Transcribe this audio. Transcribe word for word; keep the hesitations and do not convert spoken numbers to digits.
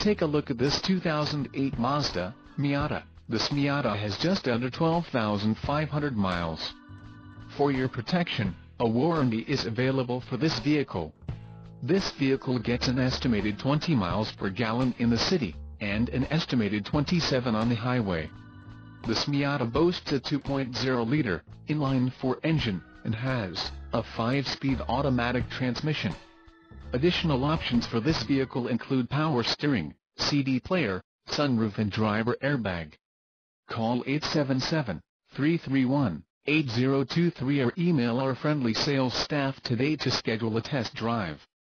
take a look at this two thousand eight Mazda Miata. This Miata has just under twelve thousand five hundred miles. For your protection, a warranty is available for this vehicle. This vehicle gets an estimated twenty miles per gallon in the city, and an estimated twenty-seven on the highway. This Miata boasts a two point oh liter inline-four engine, and has a five-speed automatic transmission. Additional options for this vehicle include power steering, C D player, sunroof and driver airbag. Call eight seven seven, three three one, eight zero two three or email our friendly sales staff today to schedule a test drive.